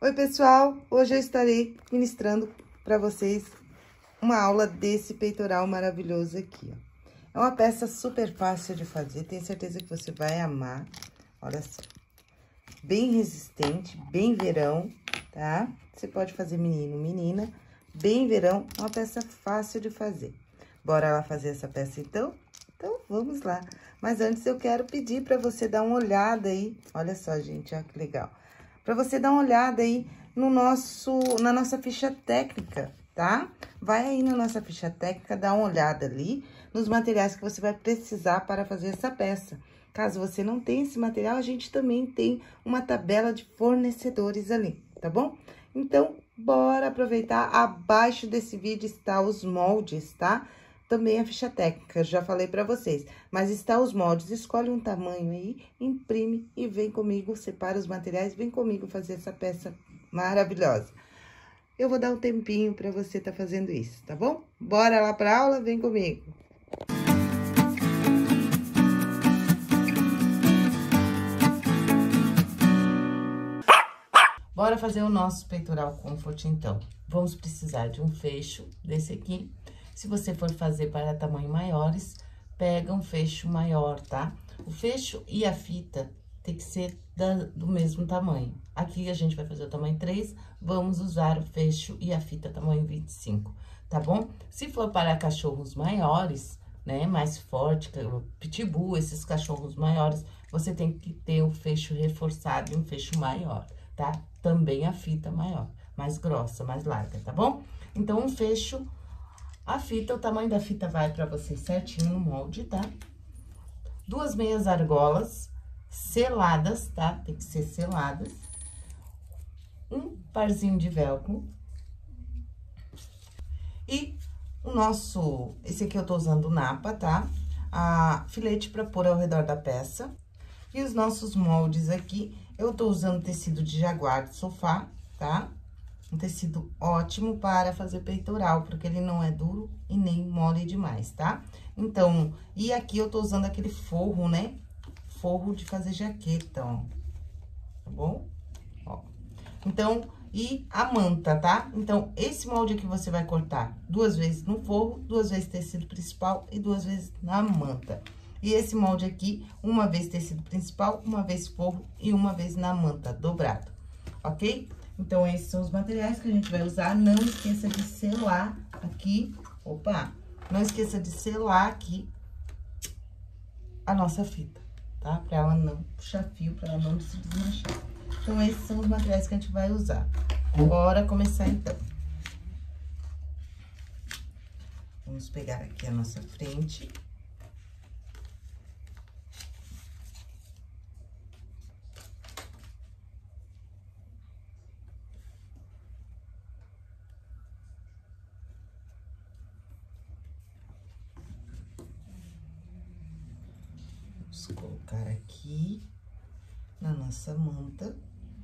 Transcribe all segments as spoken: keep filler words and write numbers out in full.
Oi, pessoal! Hoje eu estarei ministrando para vocês uma aula desse peitoral maravilhoso aqui, ó. É uma peça super fácil de fazer, tenho certeza que você vai amar. Olha só. Bem resistente, bem verão, tá? Você pode fazer menino, menina, bem verão, uma peça fácil de fazer. Bora lá fazer essa peça, então? Então, vamos lá. Mas antes eu quero pedir para você dar uma olhada aí. Olha só, gente, ó, que legal. Para você dar uma olhada aí no nosso, na nossa ficha técnica, tá? Vai aí na nossa ficha técnica, dá uma olhada ali nos materiais que você vai precisar para fazer essa peça. Caso você não tenha esse material, a gente também tem uma tabela de fornecedores ali, tá bom? Então, bora aproveitar. Abaixo desse vídeo está os moldes, tá? Também a ficha técnica, já falei pra vocês. Mas está os moldes, escolhe um tamanho aí, imprime e vem comigo, separa os materiais, vem comigo fazer essa peça maravilhosa. Eu vou dar um tempinho pra você tá fazendo isso, tá bom? Bora lá pra aula? Vem comigo! Bora fazer o nosso peitoral comfort, então. Vamos precisar de um fecho desse aqui. Se você for fazer para tamanho maiores, pega um fecho maior, tá? O fecho e a fita tem que ser da, do mesmo tamanho. Aqui a gente vai fazer o tamanho três, vamos usar o fecho e a fita tamanho vinte e cinco, tá bom? Se for para cachorros maiores, né, mais forte, pitbull, esses cachorros maiores, você tem que ter o fecho reforçado e um fecho maior, tá? Também a fita maior, mais grossa, mais larga, tá bom? Então, um fecho... A fita, o tamanho da fita vai pra vocês certinho no molde, tá? Duas meias argolas seladas, tá? Tem que ser seladas. Um parzinho de velcro. E o nosso... Esse aqui eu tô usando napa, tá? A filete pra pôr ao redor da peça. E os nossos moldes aqui, eu tô usando tecido de jaguar de sofá, tá? Um tecido ótimo para fazer peitoral, porque ele não é duro e nem mole demais, tá? Então, e aqui eu tô usando aquele forro, né? Forro de fazer jaqueta, ó. Tá bom? Ó. Então, e a manta, tá? Então, esse molde aqui você vai cortar duas vezes no forro, duas vezes tecido principal e duas vezes na manta. E esse molde aqui, uma vez tecido principal, uma vez forro e uma vez na manta, dobrado, ok? Então, esses são os materiais que a gente vai usar. Não esqueça de selar aqui, opa, não esqueça de selar aqui a nossa fita, tá? Pra ela não puxar fio, pra ela não se desmanchar. Então, esses são os materiais que a gente vai usar. Bora começar, então. Vamos pegar aqui a nossa frente. Vamos colocar aqui na nossa manta.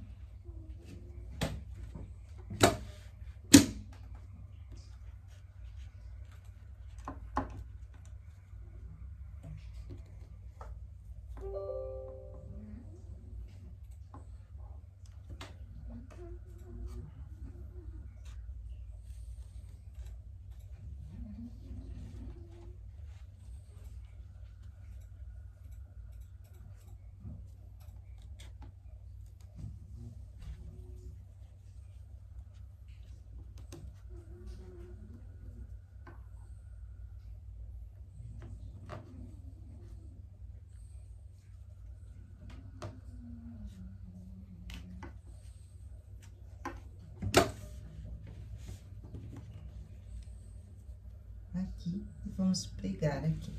Aqui, e vamos pregar aqui.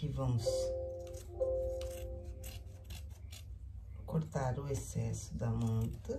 Aqui vamos cortar o excesso da manta.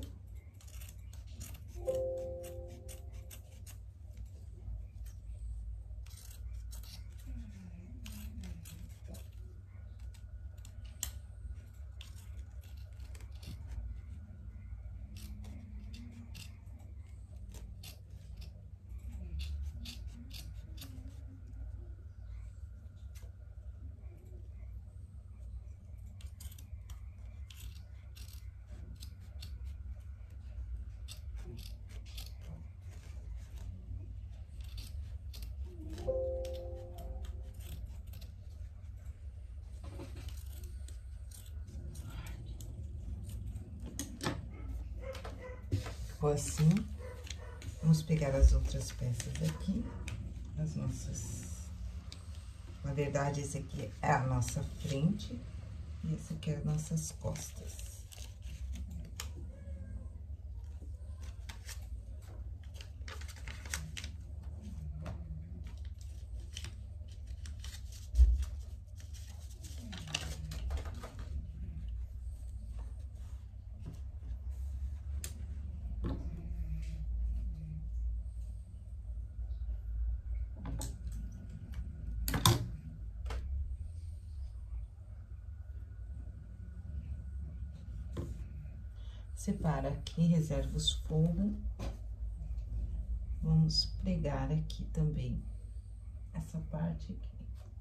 Ficou assim. Vamos pegar as outras peças aqui, as nossas... Na verdade, esse aqui é a nossa frente e esse aqui é as nossas costas. Separa aqui, reserva os forros. Vamos pregar aqui também, essa parte aqui.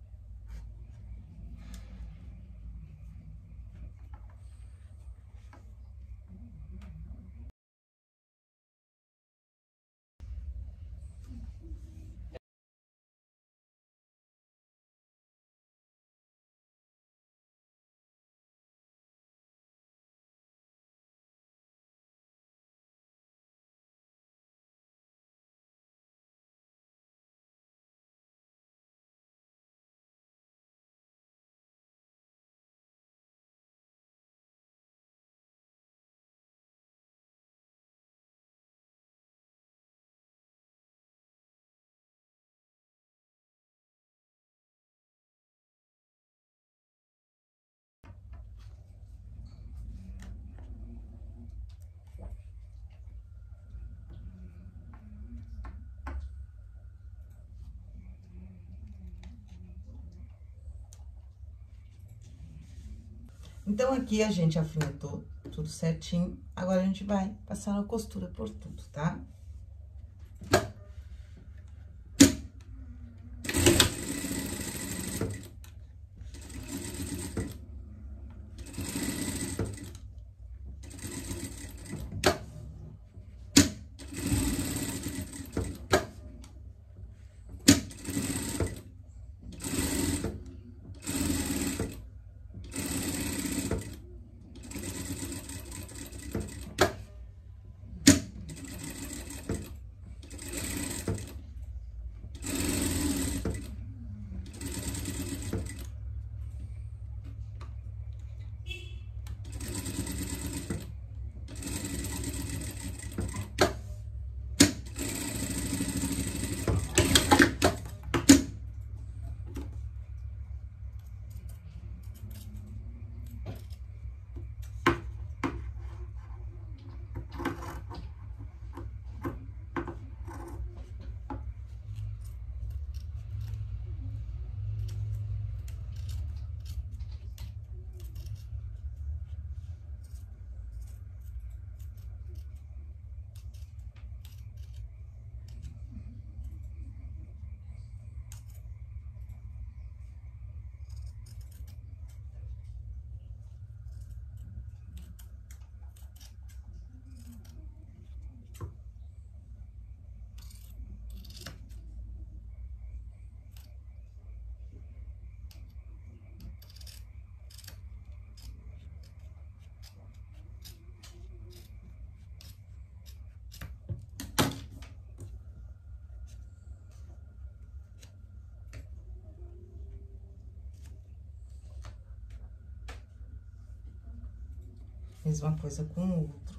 Então, aqui a gente afinetou tudo certinho. Agora, a gente vai passar a costura por tudo, tá? Mesma coisa com o outro.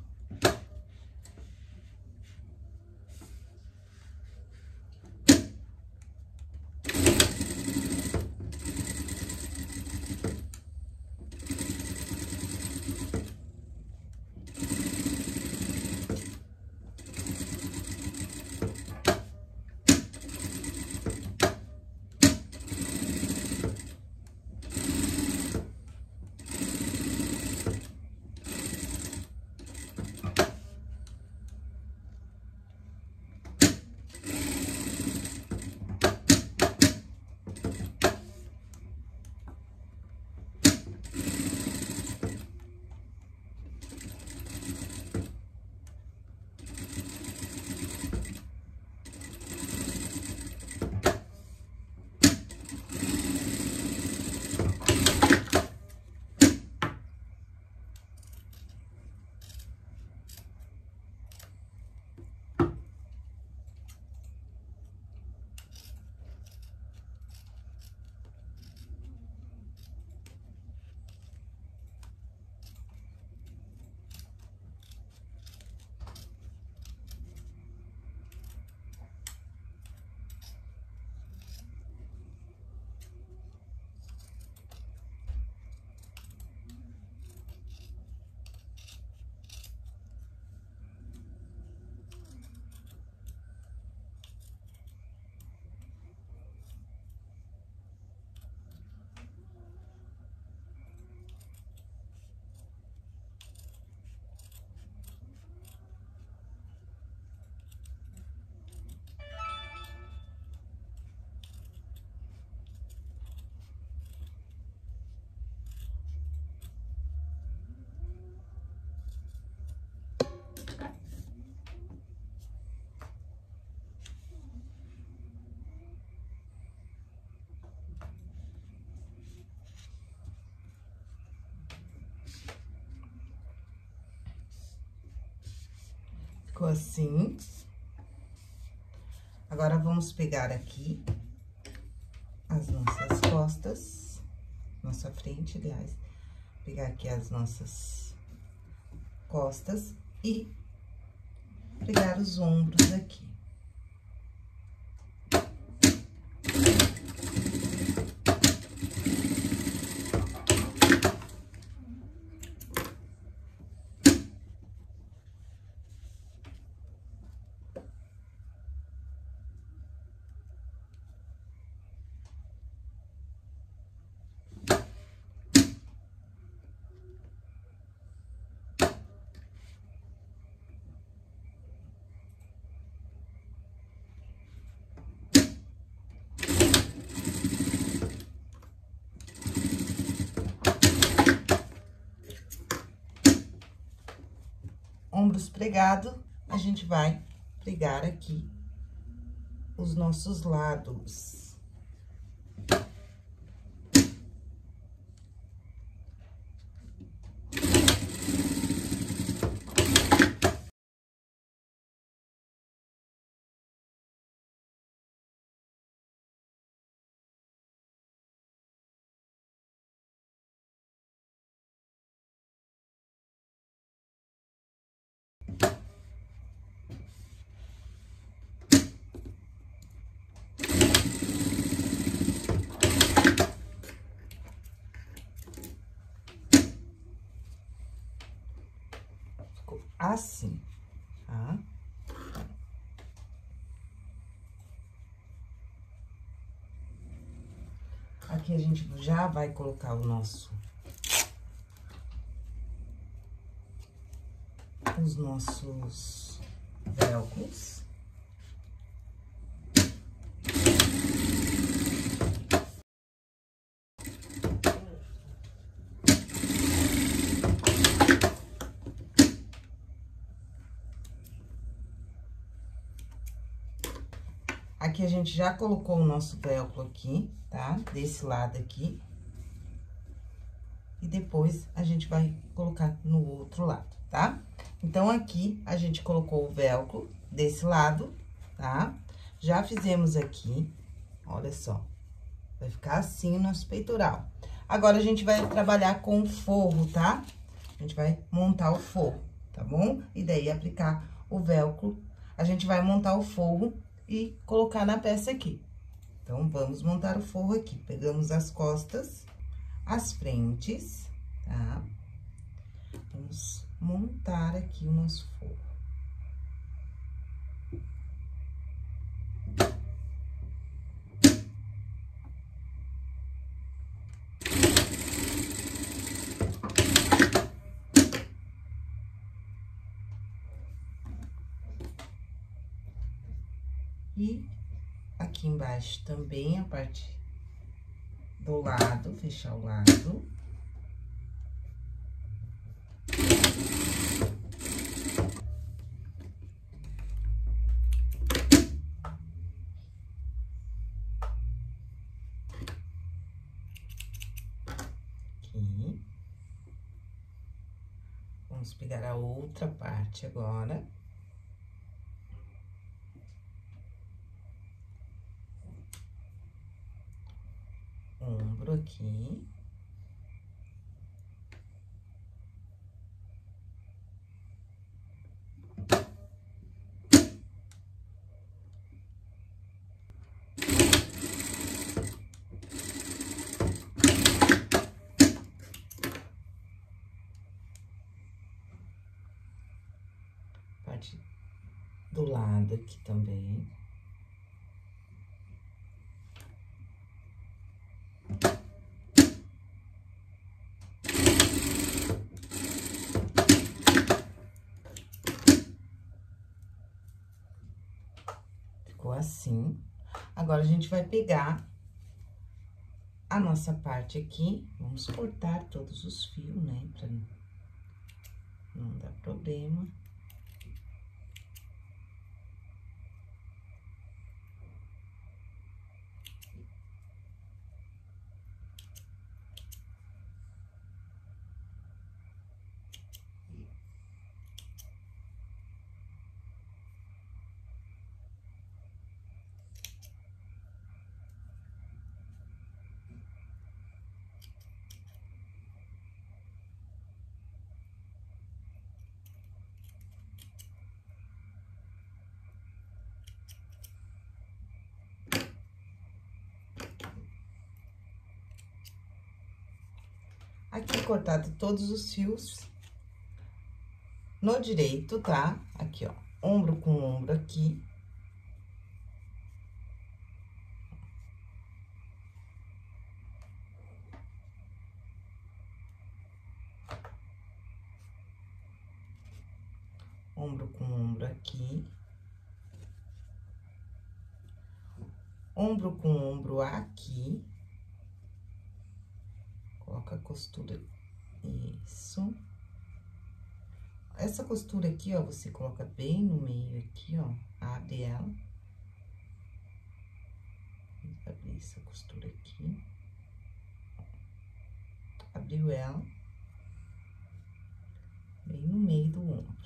Ficou assim. Agora, vamos pegar aqui as nossas costas, nossa frente, aliás. Pegar aqui as nossas costas e pegar os ombros aqui. Ombros pregados, a gente vai pregar aqui os nossos lados. Assim, tá? Aqui a gente já vai colocar o nosso... os nossos velcros. Aqui, a gente já colocou o nosso velcro aqui, tá? Desse lado aqui. E depois, a gente vai colocar no outro lado, tá? Então, aqui, a gente colocou o velcro desse lado, tá? Já fizemos aqui, olha só. Vai ficar assim o nosso peitoral. Agora, a gente vai trabalhar com o forro, tá? A gente vai montar o forro, tá bom? E daí, aplicar o velcro. A gente vai montar o forro e colocar na peça aqui. Então, vamos montar o forro aqui. Pegamos as costas, as frentes, tá? Vamos montar aqui o nosso forro. E aqui embaixo também a parte do lado, fechar o lado. Aqui. Vamos pegar a outra parte agora. Ombro aqui. Parte do lado aqui também. Assim. Agora, a gente vai pegar a nossa parte aqui, vamos cortar todos os fios, né, pra não dar problema. cortado todos os fios no direito, tá? Aqui, ó, ombro com ombro aqui. Ombro com ombro aqui. Ombro com ombro aqui. Coloca a costura, isso. Essa costura aqui, ó, você coloca bem no meio aqui, ó, abre ela. Vamos abrir essa costura aqui. Abriu ela. Bem no meio do ombro.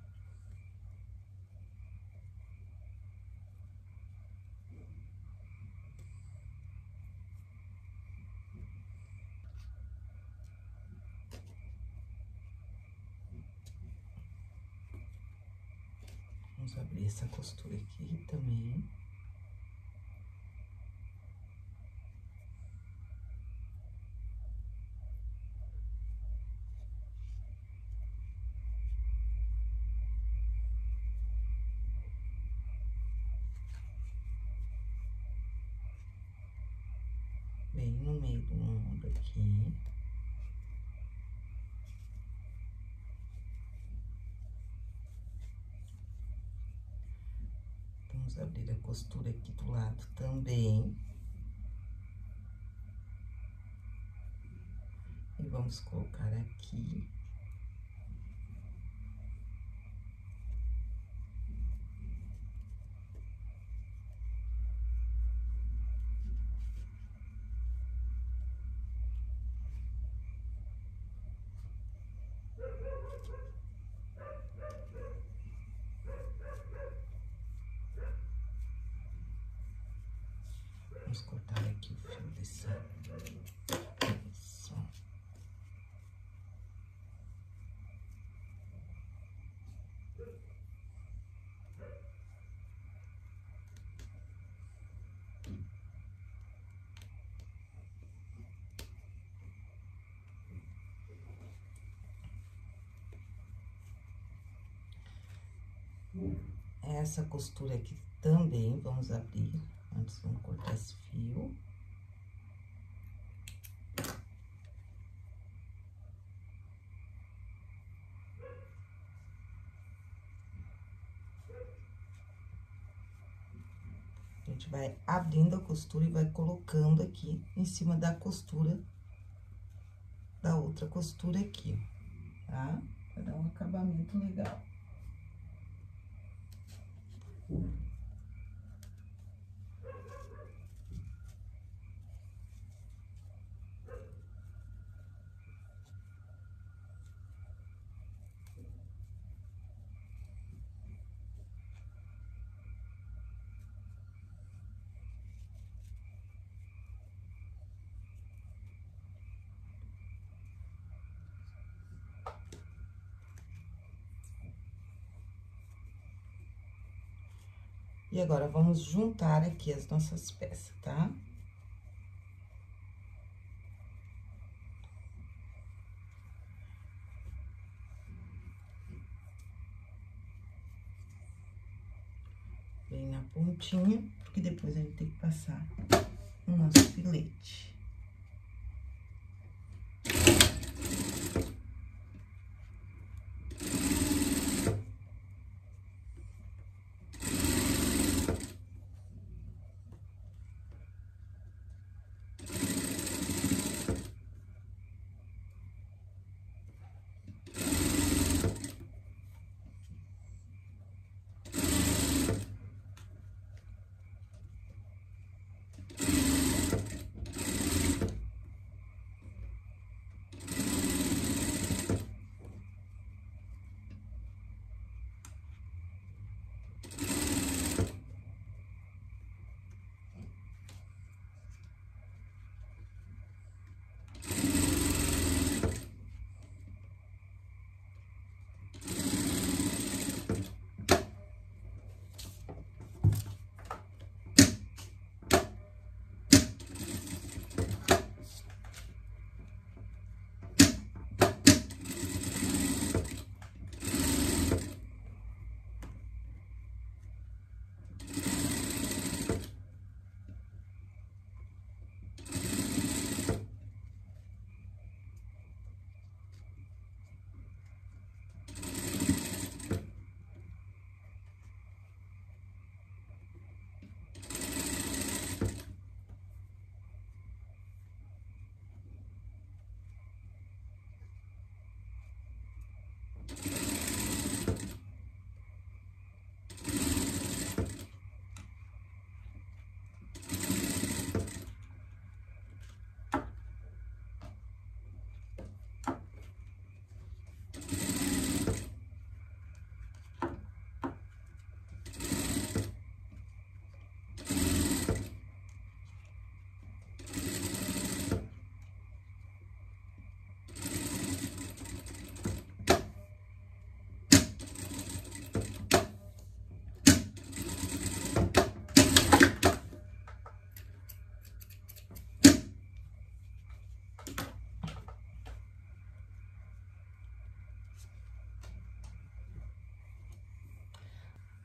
Vamos abrir essa costura aqui também. Bem no meio do ombro aqui. Vamos abrir a costura aqui do lado também. E vamos colocar aqui. Vamos cortar aqui o fio desse. Isso. Essa costura aqui também vamos abrir. Antes, vamos cortar esse fio. A gente vai abrindo a costura e vai colocando aqui em cima da costura, da outra costura aqui, tá? Pra dar um acabamento legal. E agora, vamos juntar aqui as nossas peças, tá? Bem na pontinha, porque depois a gente tem que passar o nosso filete.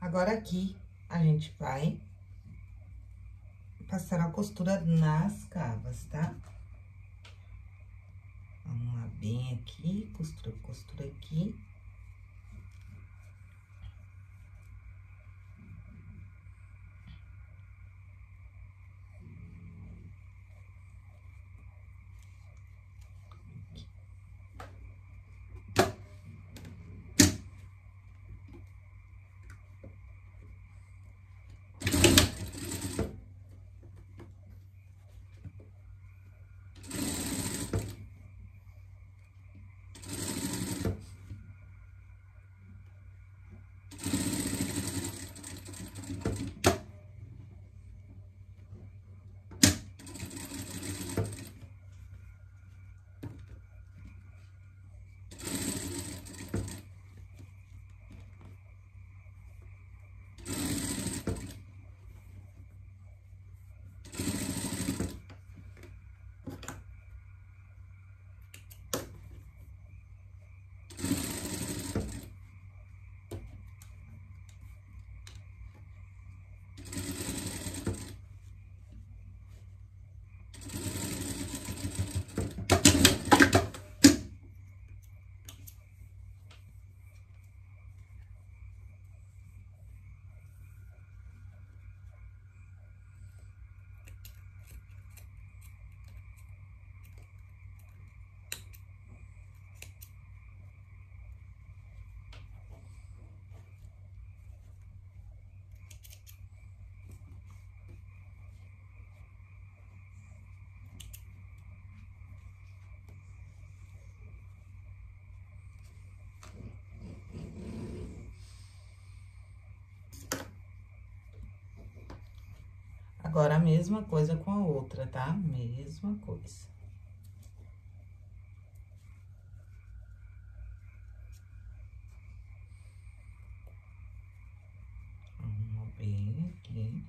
Agora, aqui, a gente vai passar a costura nas cavas, tá? Arrumar bem aqui, costura, costura aqui. Agora, a mesma coisa com a outra, tá? Mesma coisa. Arruma bem aqui.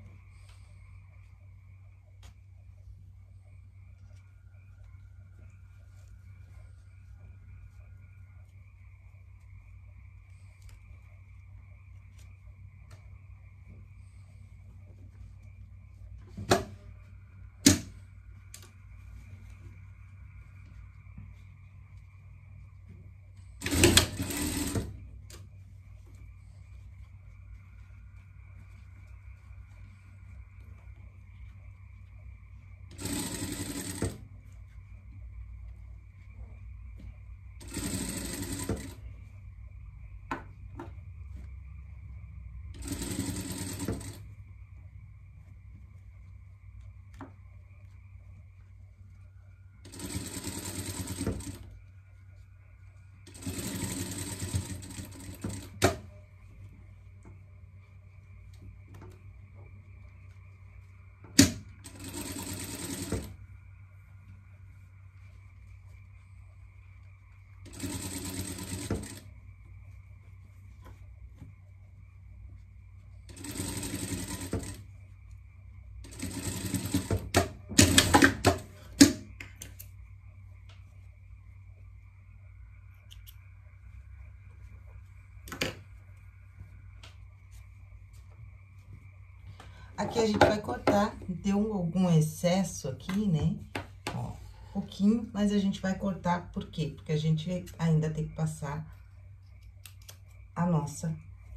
Aqui a gente vai cortar, deu algum excesso aqui, né? Ó, pouquinho, mas a gente vai cortar, por quê? Porque a gente ainda tem que passar a nossa,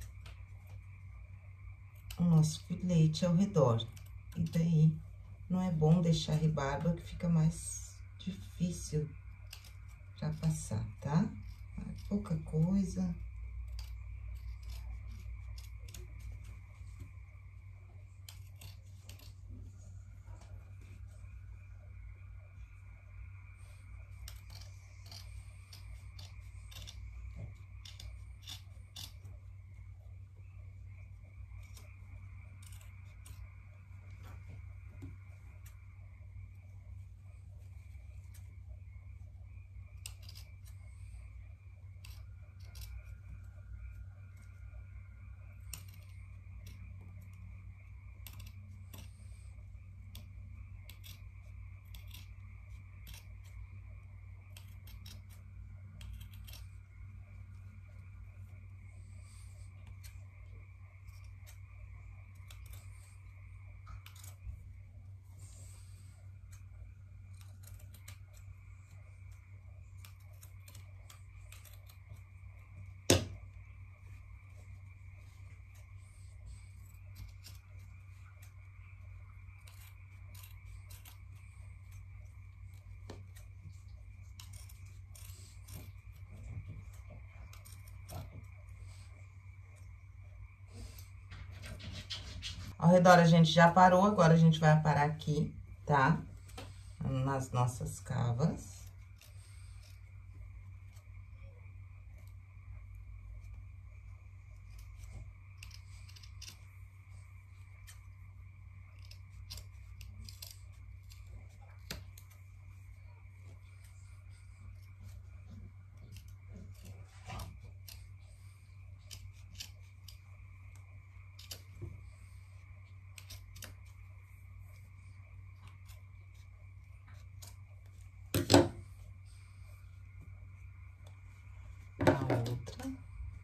o nosso filete ao redor. E daí, não é bom deixar rebarba, que fica mais difícil pra passar, tá? Pouca coisa. Ao redor a gente já parou, agora a gente vai parar aqui, tá? Nas nossas cavas. Outra.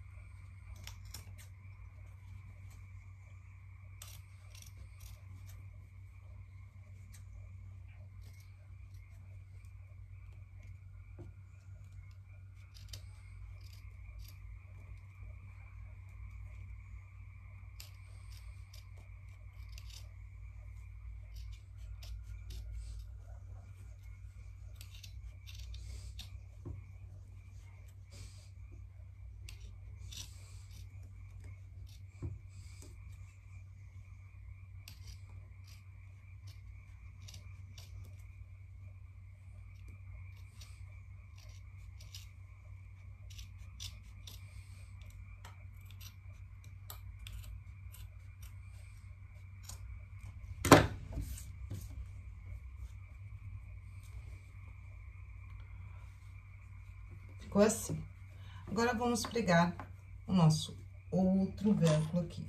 Ficou assim. Agora, vamos pregar o nosso outro velcro aqui.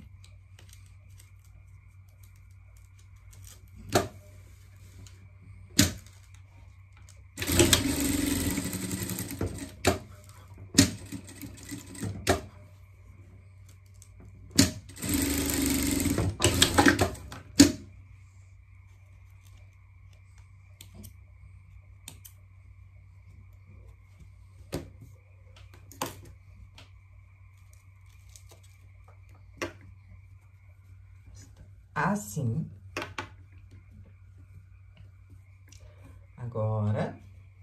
Assim. Agora,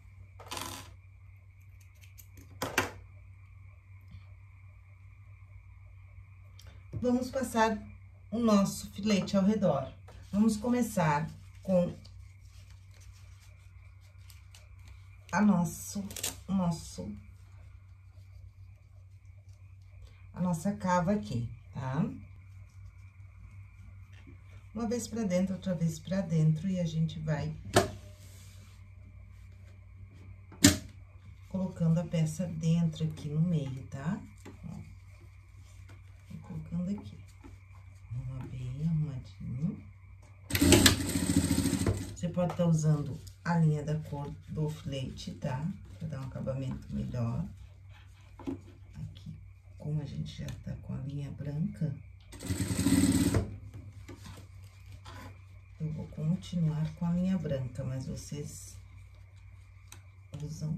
vamos passar o nosso filete ao redor. Vamos começar com a nosso, o nosso, a nossa cava aqui, tá? Uma vez pra dentro, outra vez pra dentro, e a gente vai colocando a peça dentro aqui no meio, tá? Ó, vou colocando aqui. Arruma bem arrumadinho. Você pode estar usando a linha da cor do filete, tá? Pra dar um acabamento melhor. Aqui, como a gente já tá com a linha branca, eu vou continuar com a linha branca, mas vocês usam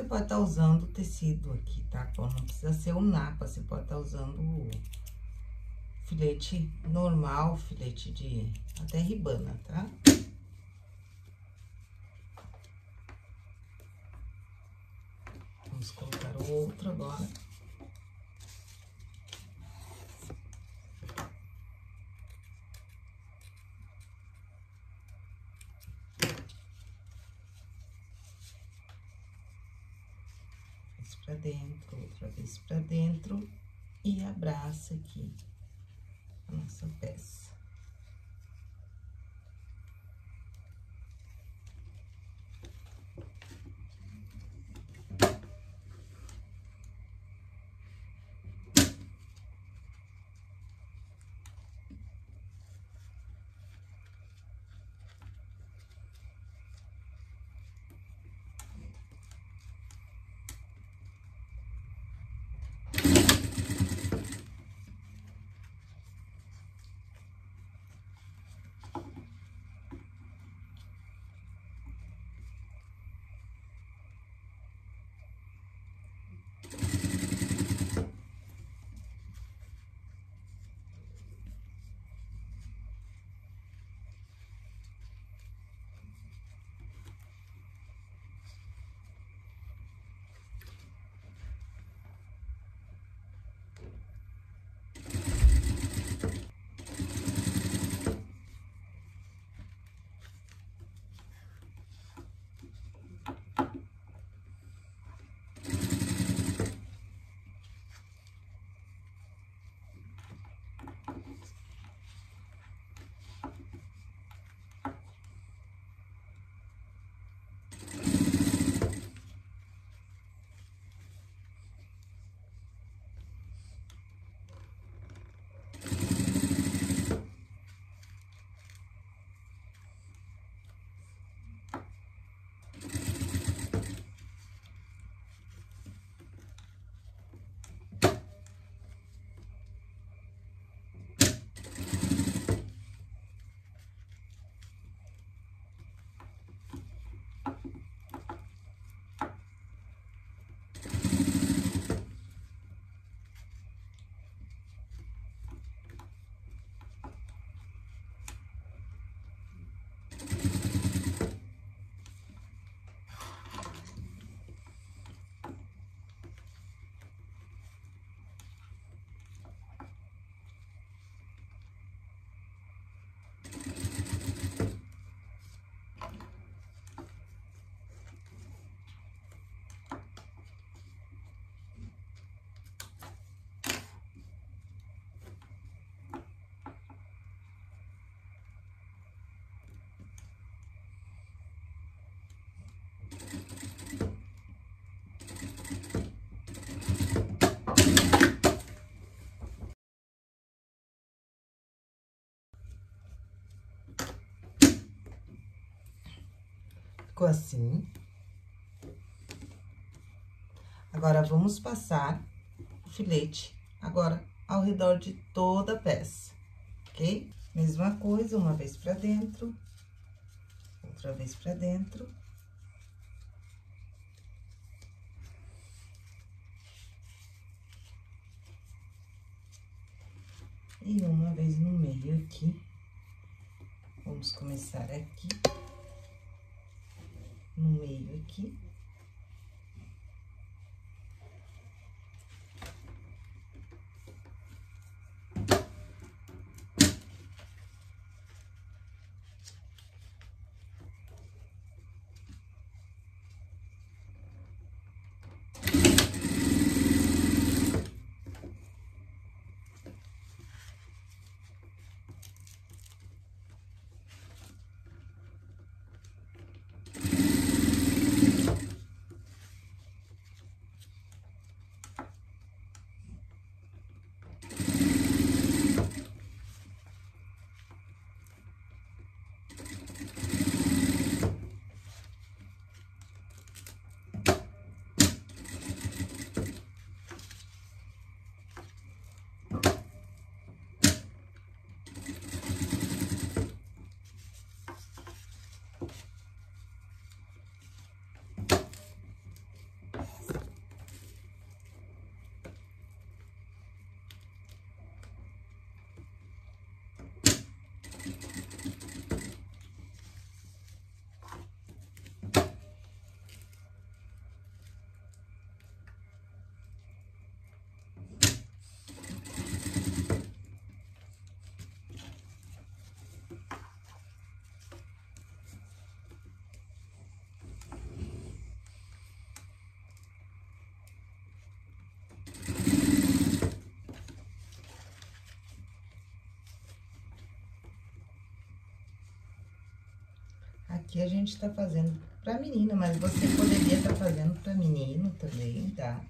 pode estar usando o tecido aqui, tá? Não precisa ser o napa, você pode estar usando o filete normal, filete de até ribana, tá? Vamos colocar o outro agora. Pra dentro, outra vez pra dentro e abraça aqui a nossa peça. Ficou assim. Agora, vamos passar o filete agora ao redor de toda a peça, ok? Mesma coisa, uma vez pra dentro, outra vez pra dentro. E uma vez no meio aqui. Vamos começar aqui. No meio aqui. aqui a gente tá fazendo pra menina, mas você poderia estar fazendo pra menino também, tá?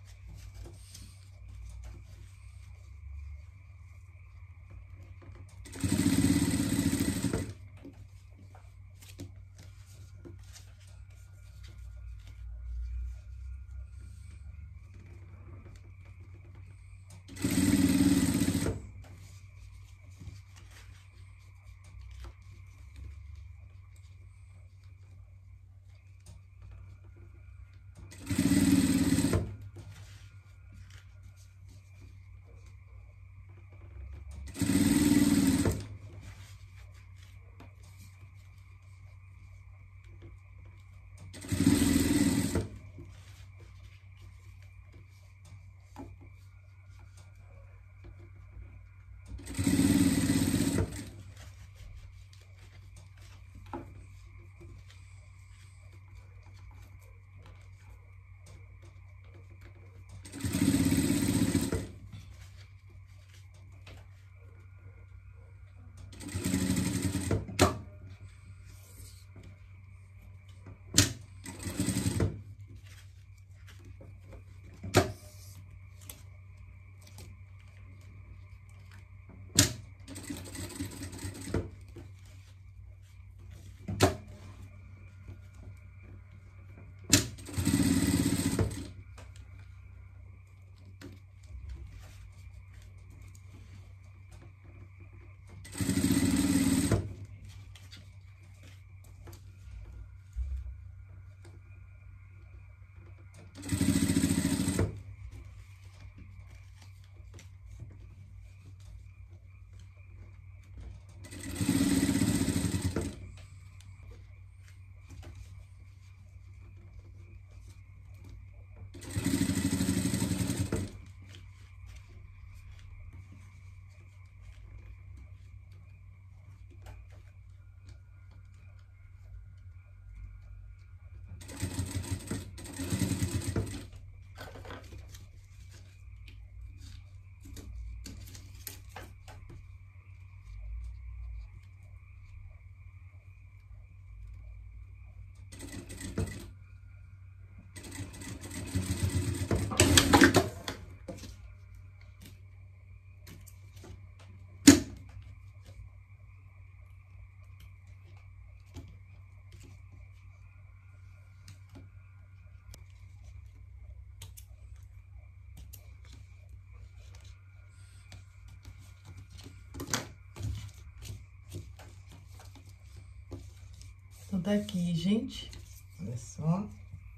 Então, tá aqui, gente. Olha só.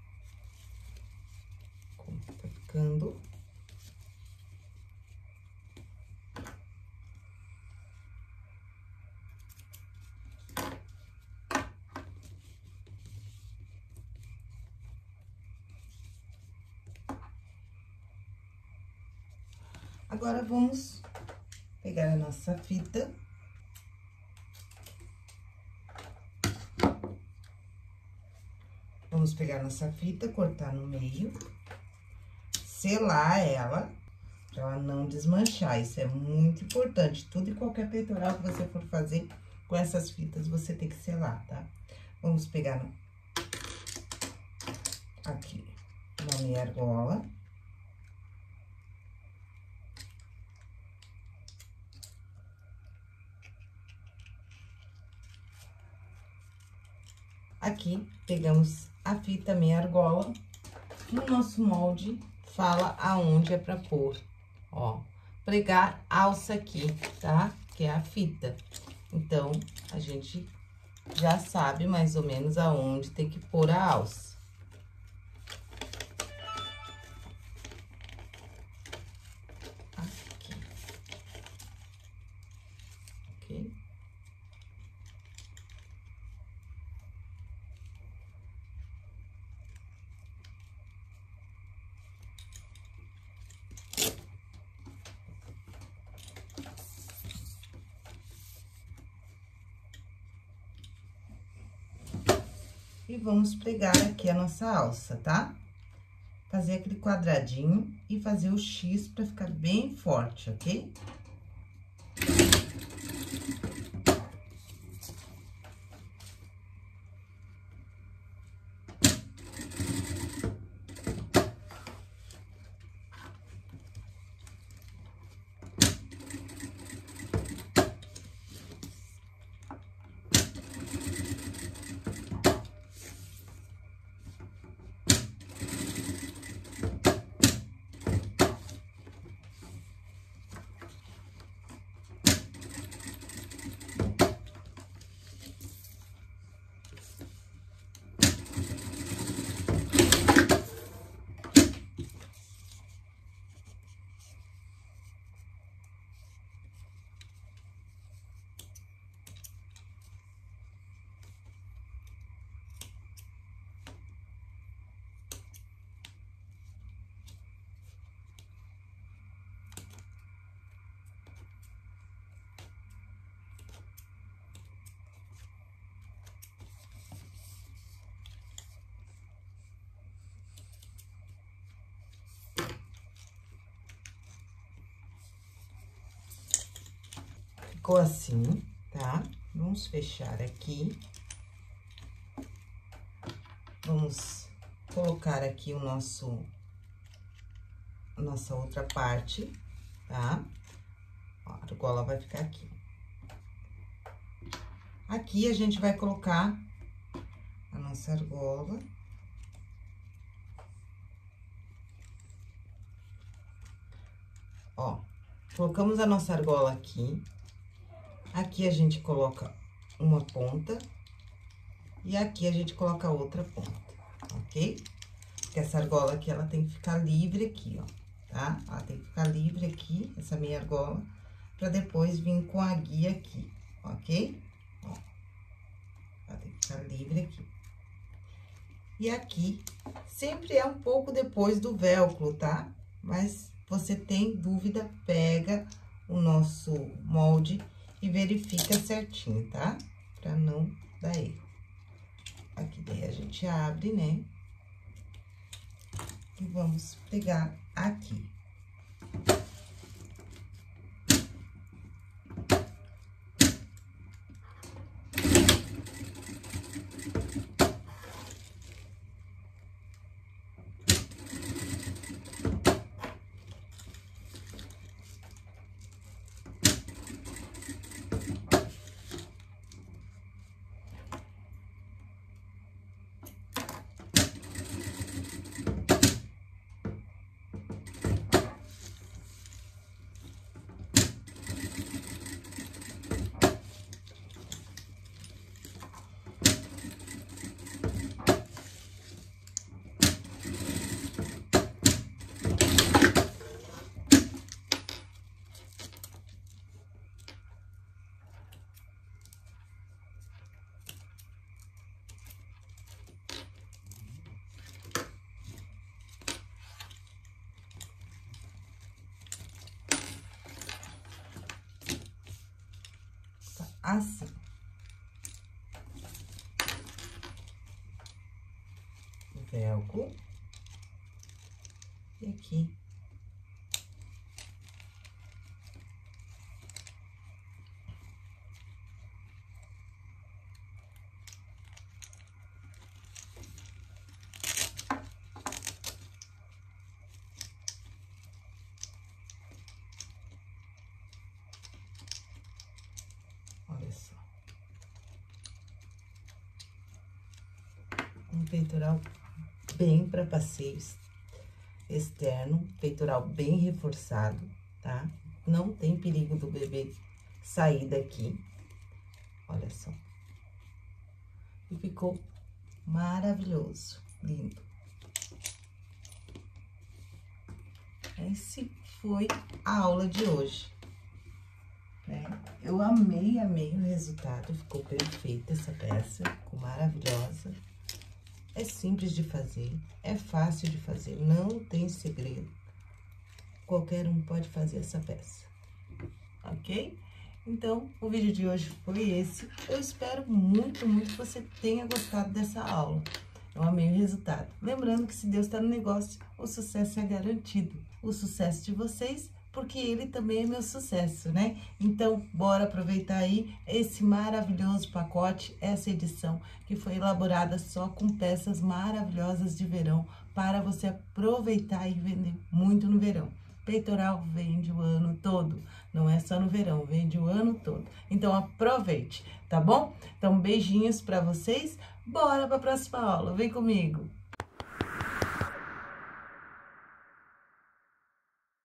Como tá ficando. Agora, vamos pegar a nossa fita. Vamos pegar nossa fita, cortar no meio, selar ela, pra ela não desmanchar. Isso é muito importante. Tudo e qualquer peitoral que você for fazer com essas fitas, você tem que selar, tá? Vamos pegar no... aqui, na minha argola. Aqui, pegamos a fita meia argola. No nosso molde, fala aonde é pra pôr, ó. Pregar alça aqui, tá? Que é a fita. Então, a gente já sabe mais ou menos aonde tem que pôr a alça. Aqui. Ok? E vamos pregar aqui a nossa alça, tá? Fazer aquele quadradinho e fazer o X pra ficar bem forte, ok? ficou assim, tá? Vamos fechar aqui. Vamos colocar aqui o nosso, a nossa outra parte, tá? Ó, a argola vai ficar aqui. Aqui a gente vai colocar a nossa argola. Ó, colocamos a nossa argola aqui. Aqui a gente coloca uma ponta. E aqui a gente coloca outra ponta, ok? Porque essa argola aqui, ela tem que ficar livre aqui, ó, tá? Ela tem que ficar livre aqui, essa minha argola, pra depois vir com a guia aqui, ok? Ó, ela tem que ficar livre aqui. E aqui, sempre é um pouco depois do velcro, tá? Mas você tem dúvida, pega o nosso molde e verifica certinho, tá? Pra não dar erro. Aqui daí a gente abre, né? E vamos pegar aqui. Assim. Velcro. E aqui. Olha só. Um peitoral bem para passeios externo, peitoral bem reforçado, tá? Não tem perigo do bebê sair daqui. Olha só. E ficou maravilhoso, lindo. Esse foi a aula de hoje, né? Eu amei, amei o resultado, ficou perfeita essa peça, ficou maravilhosa. É simples de fazer, é fácil de fazer, não tem segredo. Qualquer um pode fazer essa peça, ok? Então, o vídeo de hoje foi esse. Eu espero muito, muito que você tenha gostado dessa aula. Eu amei o resultado. Lembrando que se Deus está no negócio, o sucesso é garantido. O sucesso de vocês, porque ele também é meu sucesso, né? Então, bora aproveitar aí esse maravilhoso pacote, essa edição que foi elaborada só com peças maravilhosas de verão para você aproveitar e vender muito no verão. Peitoral vende o ano todo, não é só no verão, vende o ano todo. Então, aproveite, tá bom? Então, beijinhos para vocês, bora para a próxima aula, vem comigo!